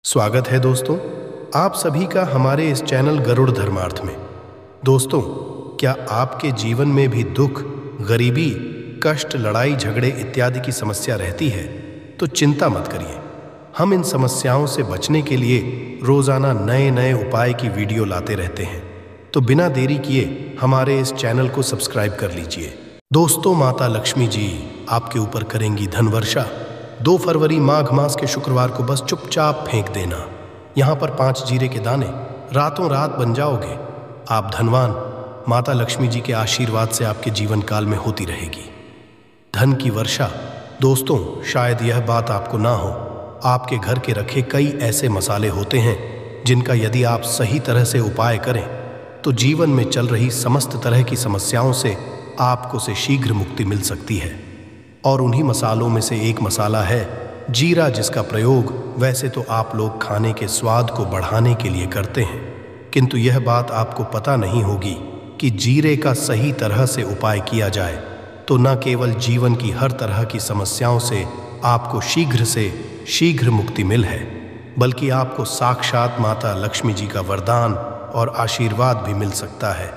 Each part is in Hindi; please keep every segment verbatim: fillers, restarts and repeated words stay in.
स्वागत है दोस्तों, आप सभी का हमारे इस चैनल गरुड़ धर्मार्थ में। दोस्तों, क्या आपके जीवन में भी दुख, गरीबी, कष्ट, लड़ाई झगड़े इत्यादि की समस्या रहती है? तो चिंता मत करिए, हम इन समस्याओं से बचने के लिए रोजाना नए नए उपाय की वीडियो लाते रहते हैं। तो बिना देरी किए हमारे इस चैनल को सब्सक्राइब कर लीजिए। दोस्तों, माता लक्ष्मी जी आपके ऊपर करेंगी धन वर्षा। दो फरवरी माघ मास के शुक्रवार को बस चुपचाप फेंक देना। यहाँ पर पांच जीरे के दाने, रातों रात बन जाओगे आप धनवान। माता लक्ष्मी जी के आशीर्वाद से आपके जीवन काल में होती रहेगी धन की वर्षा। दोस्तों, शायद यह बात आपको ना हो, आपके घर के रखे कई ऐसे मसाले होते हैं जिनका यदि आप सही तरह से उपाय करें तो जीवन में चल रही समस्त तरह की समस्याओं से आपको से शीघ्र मुक्ति मिल सकती है। और उन्हीं मसालों में से एक मसाला है जीरा, जिसका प्रयोग वैसे तो आप लोग खाने के स्वाद को बढ़ाने के लिए करते हैं, किंतु यह बात आपको पता नहीं होगी कि जीरे का सही तरह से उपाय किया जाए तो न केवल जीवन की हर तरह की समस्याओं से आपको शीघ्र से शीघ्र मुक्ति मिल है, बल्कि आपको साक्षात माता लक्ष्मी जी का वरदान और आशीर्वाद भी मिल सकता है।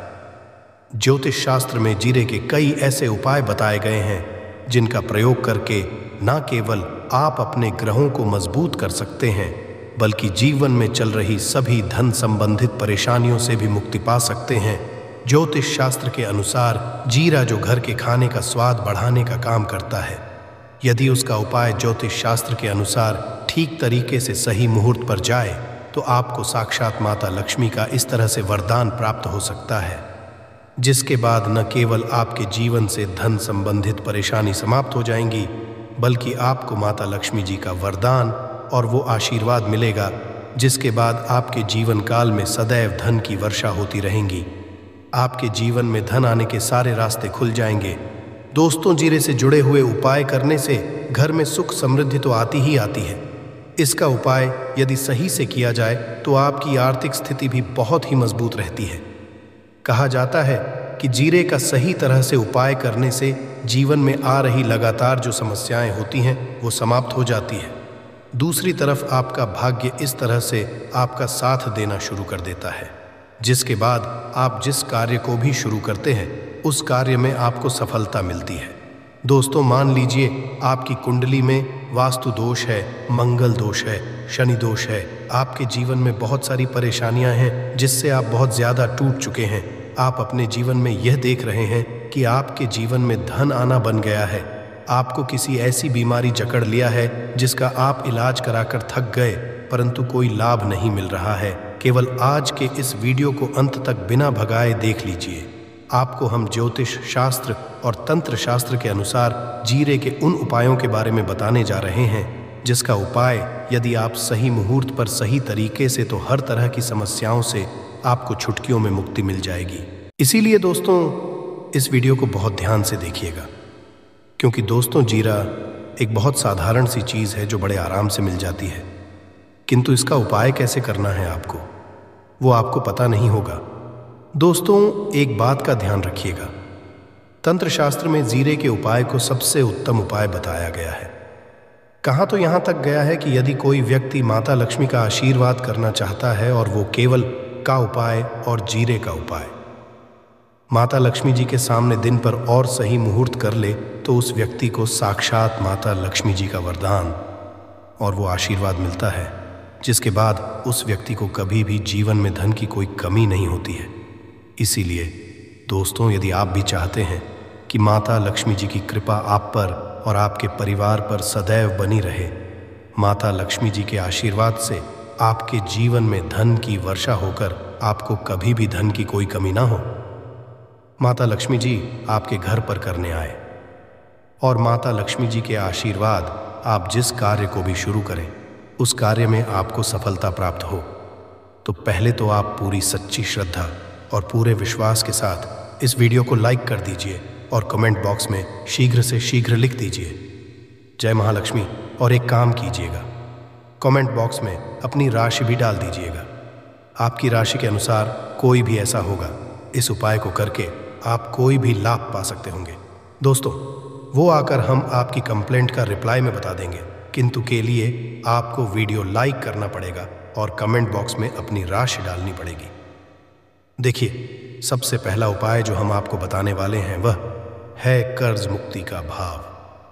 ज्योतिष शास्त्र में जीरे के कई ऐसे उपाय बताए गए हैं जिनका प्रयोग करके न केवल आप अपने ग्रहों को मजबूत कर सकते हैं, बल्कि जीवन में चल रही सभी धन संबंधित परेशानियों से भी मुक्ति पा सकते हैं। ज्योतिष शास्त्र के अनुसार जीरा जो घर के खाने का स्वाद बढ़ाने का काम करता है, यदि उसका उपाय ज्योतिष शास्त्र के अनुसार ठीक तरीके से सही मुहूर्त पर जाए तो आपको साक्षात माता लक्ष्मी का इस तरह से वरदान प्राप्त हो सकता है, जिसके बाद न केवल आपके जीवन से धन संबंधित परेशानी समाप्त हो जाएंगी, बल्कि आपको माता लक्ष्मी जी का वरदान और वो आशीर्वाद मिलेगा जिसके बाद आपके जीवन काल में सदैव धन की वर्षा होती रहेंगी। आपके जीवन में धन आने के सारे रास्ते खुल जाएंगे। दोस्तों, जीरे से जुड़े हुए उपाय करने से घर में सुख समृद्धि तो आती ही आती है। इसका उपाय यदि सही से किया जाए तो आपकी आर्थिक स्थिति भी बहुत ही मजबूत रहती है। कहा जाता है कि जीरे का सही तरह से उपाय करने से जीवन में आ रही लगातार जो समस्याएं होती हैं वो समाप्त हो जाती है। दूसरी तरफ आपका भाग्य इस तरह से आपका साथ देना शुरू कर देता है, जिसके बाद आप जिस कार्य को भी शुरू करते हैं उस कार्य में आपको सफलता मिलती है। दोस्तों, मान लीजिए आपकी कुंडली में वास्तु दोष है, मंगल दोष है, शनि दोष है, आपके जीवन में बहुत सारी परेशानियां हैं जिससे आप बहुत ज़्यादा टूट चुके हैं। आप अपने जीवन में यह देख रहे हैं कि आपके जीवन में धन आना बन गया है, आपको किसी ऐसी बीमारी जकड़ लिया है जिसका आप इलाज कराकर थक गए परंतु कोई लाभ नहीं मिल रहा है। केवल आज के इस वीडियो को अंत तक बिना भगाए देख लीजिए। आपको हम ज्योतिष शास्त्र और तंत्र शास्त्र के अनुसार जीरे के उन उपायों के बारे में बताने जा रहे हैं जिसका उपाय यदि आप सही मुहूर्त पर सही तरीके से तो हर तरह की समस्याओं से आपको छुटकियों में मुक्ति मिल जाएगी। इसीलिए दोस्तों, इस वीडियो को बहुत ध्यान से देखिएगा, क्योंकि दोस्तों जीरा एक बहुत साधारण सी चीज़ है जो बड़े आराम से मिल जाती है, किंतु इसका उपाय कैसे करना है आपको वो आपको पता नहीं होगा। दोस्तों, एक बात का ध्यान रखिएगा, तंत्र शास्त्र में जीरे के उपाय को सबसे उत्तम उपाय बताया गया है। कहाँ तो यहाँ तक गया है कि यदि कोई व्यक्ति माता लक्ष्मी का आशीर्वाद करना चाहता है और वो केवल का उपाय और जीरे का उपाय माता लक्ष्मी जी के सामने दिन पर और सही मुहूर्त कर ले तो उस व्यक्ति को साक्षात माता लक्ष्मी जी का वरदान और वो आशीर्वाद मिलता है, जिसके बाद उस व्यक्ति को कभी भी जीवन में धन की कोई कमी नहीं होती है। इसीलिए दोस्तों, यदि आप भी चाहते हैं कि माता लक्ष्मी जी की कृपा आप पर और आपके परिवार पर सदैव बनी रहे, माता लक्ष्मी जी के आशीर्वाद से आपके जीवन में धन की वर्षा होकर आपको कभी भी धन की कोई कमी ना हो, माता लक्ष्मी जी आपके घर पर करने आए और माता लक्ष्मी जी के आशीर्वाद आप जिस कार्य को भी शुरू करें उस कार्य में आपको सफलता प्राप्त हो, तो पहले तो आप पूरी सच्ची श्रद्धा और पूरे विश्वास के साथ इस वीडियो को लाइक कर दीजिए और कमेंट बॉक्स में शीघ्र से शीघ्र लिख दीजिए जय महालक्ष्मी। और एक काम कीजिएगा, कमेंट बॉक्स में अपनी राशि भी डाल दीजिएगा। आपकी राशि के अनुसार कोई भी ऐसा होगा, इस उपाय को करके आप कोई भी लाभ पा सकते होंगे। दोस्तों, वो आकर हम आपकी कंप्लेंट का रिप्लाई में बता देंगे किंतु के लिए आपको वीडियो लाइक करना पड़ेगा और कमेंट बॉक्स में अपनी राशि डालनी पड़ेगी। देखिए, सबसे पहला उपाय जो हम आपको बताने वाले हैं वह है कर्ज मुक्ति का भाव।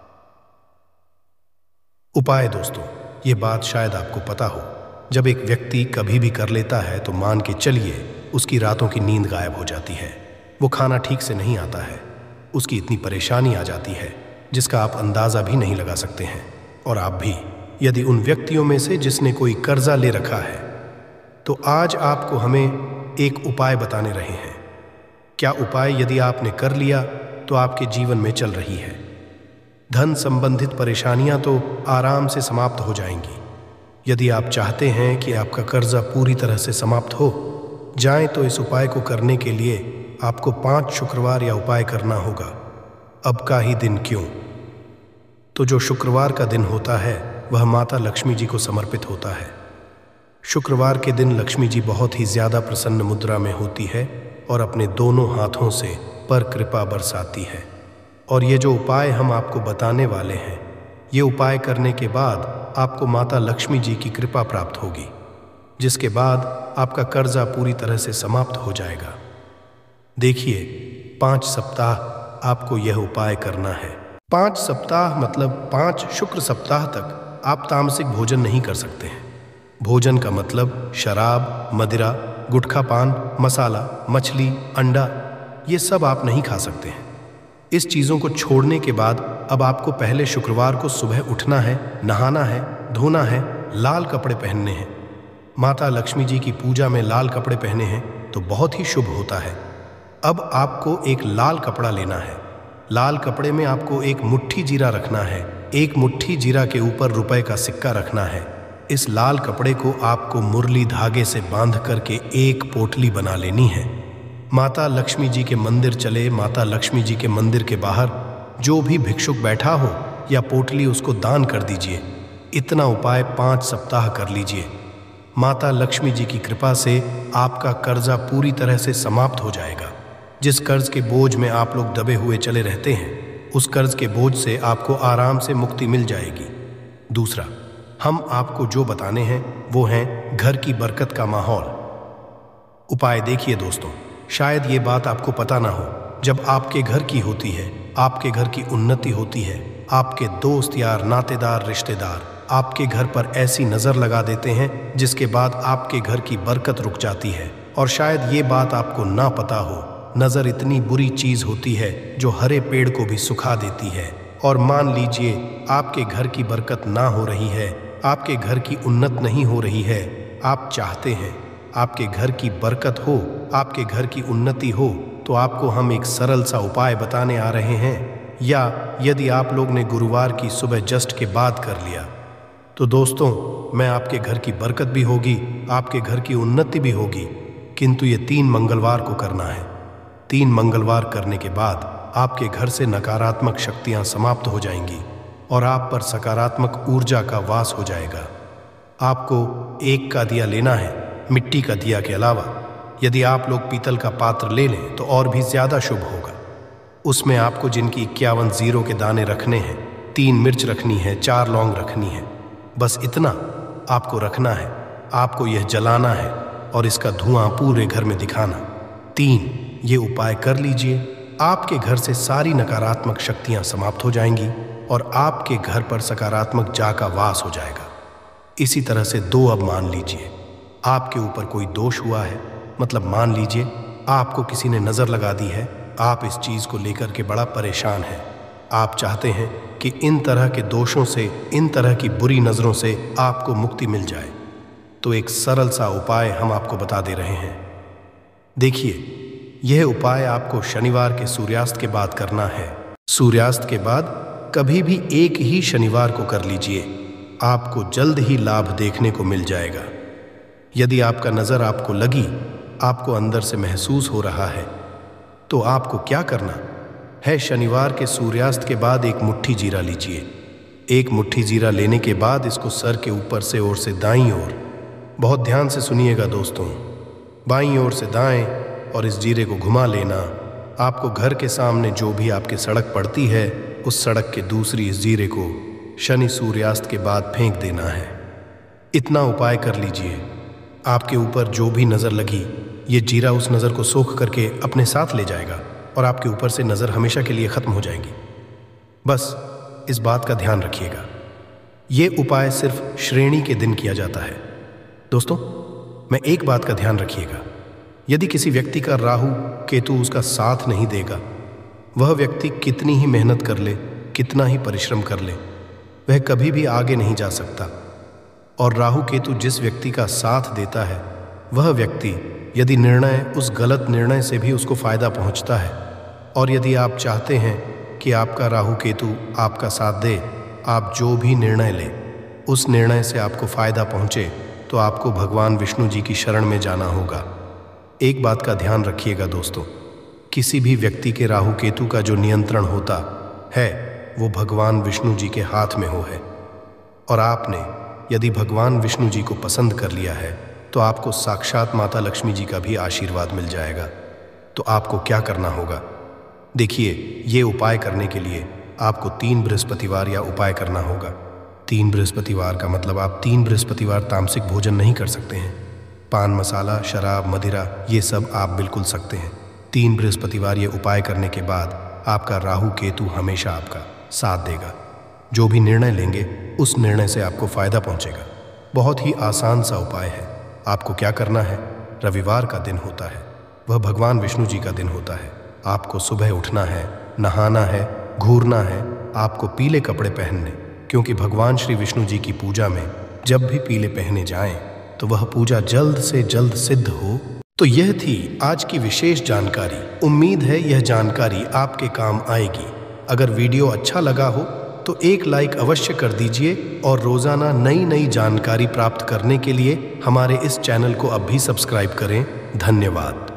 उपाय दोस्तों, ये बात शायद आपको पता हो, जब एक व्यक्ति कभी भी कर लेता है तो मान के चलिए उसकी रातों की नींद गायब हो जाती है, वो खाना ठीक से नहीं आता है, उसकी इतनी परेशानी आ जाती है जिसका आप अंदाज़ा भी नहीं लगा सकते हैं। और आप भी यदि उन व्यक्तियों में से जिसने कोई कर्जा ले रखा है, तो आज आपको हमें एक उपाय बताने रहे हैं। क्या उपाय यदि आपने कर लिया तो आपके जीवन में चल रही है। धन संबंधित परेशानियां तो आराम से समाप्त हो जाएंगी। यदि आप चाहते हैं कि आपका कर्जा पूरी तरह से समाप्त हो जाए तो इस उपाय को करने के लिए आपको पांच शुक्रवार या उपाय करना होगा। अब का ही दिन क्यों? तो जो शुक्रवार का दिन होता है वह माता लक्ष्मी जी को समर्पित होता है। शुक्रवार के दिन लक्ष्मी जी बहुत ही ज्यादा प्रसन्न मुद्रा में होती है और अपने दोनों हाथों से पर कृपा बरसाती है। और ये जो उपाय हम आपको बताने वाले हैं, ये उपाय करने के बाद आपको माता लक्ष्मी जी की कृपा प्राप्त होगी, जिसके बाद आपका कर्जा पूरी तरह से समाप्त हो जाएगा। देखिए, पांच सप्ताह आपको यह उपाय करना है। पांच सप्ताह मतलब पांच शुक्र सप्ताह तक आप तामसिक भोजन नहीं कर सकते हैं। भोजन का मतलब शराब, मदिरा, गुटखा पान, मसाला, मछली, अंडा, ये सब आप नहीं खा सकते हैं। इस चीज़ों को छोड़ने के बाद अब आपको पहले शुक्रवार को सुबह उठना है, नहाना है, धोना है, लाल कपड़े पहनने हैं। माता लक्ष्मी जी की पूजा में लाल कपड़े पहने हैं तो बहुत ही शुभ होता है। अब आपको एक लाल कपड़ा लेना है। लाल कपड़े में आपको एक मुट्ठी जीरा रखना है। एक मुट्ठी जीरा के ऊपर रुपए का सिक्का रखना है। इस लाल कपड़े को आपको मुरली धागे से बांध करके एक पोटली बना लेनी है। माता लक्ष्मी जी के मंदिर चले, माता लक्ष्मी जी के मंदिर के बाहर जो भी भिक्षुक बैठा हो या पोटली उसको दान कर दीजिए। इतना उपाय पांच सप्ताह कर लीजिए। माता लक्ष्मी जी की कृपा से आपका कर्जा पूरी तरह से समाप्त हो जाएगा। जिस कर्ज के बोझ में आप लोग दबे हुए चले रहते हैं, उस कर्ज के बोझ से आपको आराम से मुक्ति मिल जाएगी। दूसरा, हम आपको जो बताने हैं वो हैं घर की बरकत का माहौल। उपाय देखिए दोस्तों, शायद ये बात आपको पता ना हो, जब आपके घर की होती है, आपके घर की उन्नति होती है, आपके दोस्त यार, नातेदार, रिश्तेदार आपके घर पर ऐसी नज़र लगा देते हैं जिसके बाद आपके घर की बरकत रुक जाती है। और शायद ये बात आपको ना पता हो, नज़र इतनी बुरी चीज़ होती है जो हरे पेड़ को भी सुखा देती है। और मान लीजिए आपके घर की बरकत ना हो रही है, आपके घर की उन्नत नहीं हो रही है, आप चाहते हैं आपके घर की बरकत हो, आपके घर की उन्नति हो, तो आपको हम एक सरल सा उपाय बताने आ रहे हैं। या यदि आप लोग ने गुरुवार की सुबह जस्ट के बाद कर लिया तो दोस्तों, मैं आपके घर की बरकत भी होगी, आपके घर की उन्नति भी होगी। किंतु ये तीन मंगलवार को करना है। तीन मंगलवार करने के बाद आपके घर से नकारात्मक शक्तियां समाप्त हो जाएंगी और आप पर सकारात्मक ऊर्जा का वास हो जाएगा। आपको एक का दिया लेना है, मिट्टी का दिया के अलावा। यदि आप लोग पीतल का पात्र ले लें तो और भी ज्यादा शुभ होगा। उसमें आपको जिनकी इक्यावन जीरो के दाने रखने हैं, तीन मिर्च रखनी है, चार लौंग रखनी है, बस इतना आपको रखना है। आपको यह जलाना है और इसका धुआं पूरे घर में दिखाना। तीन, ये उपाय कर लीजिए, आपके घर से सारी नकारात्मक शक्तियां समाप्त हो जाएंगी और आपके घर पर सकारात्मक जा का वास हो जाएगा। इसी तरह से दो, अब मान लीजिए आपके ऊपर कोई दोष हुआ है, मतलब मान लीजिए आपको किसी ने नज़र लगा दी है, आप इस चीज़ को लेकर के बड़ा परेशान हैं। आप चाहते हैं कि इन तरह के दोषों से, इन तरह की बुरी नज़रों से आपको मुक्ति मिल जाए, तो एक सरल सा उपाय हम आपको बता दे रहे हैं। देखिए, यह उपाय आपको शनिवार के सूर्यास्त के बाद करना है। सूर्यास्त के बाद कभी भी एक ही शनिवार को कर लीजिए, आपको जल्द ही लाभ देखने को मिल जाएगा। यदि आपका नज़र आपको लगी, आपको अंदर से महसूस हो रहा है, तो आपको क्या करना है? शनिवार के सूर्यास्त के बाद एक मुट्ठी जीरा लीजिए। एक मुट्ठी जीरा लेने के बाद इसको सर के ऊपर से ओर से दाईं ओर, बहुत ध्यान से सुनिएगा दोस्तों, बाईं ओर से दाएं, और इस जीरे को घुमा लेना। आपको घर के सामने जो भी आपकी सड़क पड़ती है, उस सड़क के दूसरी इस जीरे को शनि सूर्यास्त के बाद फेंक देना है। इतना उपाय कर लीजिए, आपके ऊपर जो भी नज़र लगी ये जीरा उस नज़र को सोख करके अपने साथ ले जाएगा और आपके ऊपर से नज़र हमेशा के लिए ख़त्म हो जाएगी। बस इस बात का ध्यान रखिएगा, ये उपाय सिर्फ श्रेणी के दिन किया जाता है। दोस्तों, मैं एक बात का ध्यान रखिएगा, यदि किसी व्यक्ति का राहु केतु उसका साथ नहीं देगा, वह व्यक्ति कितनी ही मेहनत कर ले, कितना ही परिश्रम कर ले, वह कभी भी आगे नहीं जा सकता। और राहु केतु जिस व्यक्ति का साथ देता है, वह व्यक्ति यदि निर्णय उस गलत निर्णय से भी उसको फायदा पहुंचता है। और यदि आप चाहते हैं कि आपका राहु केतु आपका साथ दे, आप जो भी निर्णय लें उस निर्णय से आपको फायदा पहुंचे, तो आपको भगवान विष्णु जी की शरण में जाना होगा। एक बात का ध्यान रखिएगा दोस्तों, किसी भी व्यक्ति के राहु केतु का जो नियंत्रण होता है वो भगवान विष्णु जी के हाथ में हो है। और आपने यदि भगवान विष्णु जी को पसंद कर लिया है तो आपको साक्षात माता लक्ष्मी जी का भी आशीर्वाद मिल जाएगा। तो आपको क्या करना होगा, देखिए, ये उपाय करने के लिए आपको तीन बृहस्पतिवार या उपाय करना होगा। तीन बृहस्पतिवार का मतलब आप तीन बृहस्पतिवार तामसिक भोजन नहीं कर सकते हैं। पान मसाला, शराब, मदिरा ये सब आप बिल्कुल सकते हैं। तीन बृहस्पतिवार ये उपाय करने के बाद आपका राहु केतु हमेशा आपका साथ देगा। जो भी निर्णय लेंगे उस निर्णय से आपको फायदा पहुंचेगा। बहुत ही आसान सा उपाय है। आपको क्या करना है, रविवार का दिन होता है, वह भगवान विष्णु जी का दिन होता है। आपको सुबह उठना है, नहाना है, घूरना है, आपको पीले कपड़े पहनने, क्योंकि भगवान श्री विष्णु जी की पूजा में जब भी पीले पहने जाएं तो वह पूजा जल्द से जल्द सिद्ध हो। तो यह थी आज की विशेष जानकारी। उम्मीद है यह जानकारी आपके काम आएगी। अगर वीडियो अच्छा लगा हो तो एक लाइक अवश्य कर दीजिए और रोज़ाना नई नई जानकारी प्राप्त करने के लिए हमारे इस चैनल को अब भी सब्सक्राइब करें। धन्यवाद।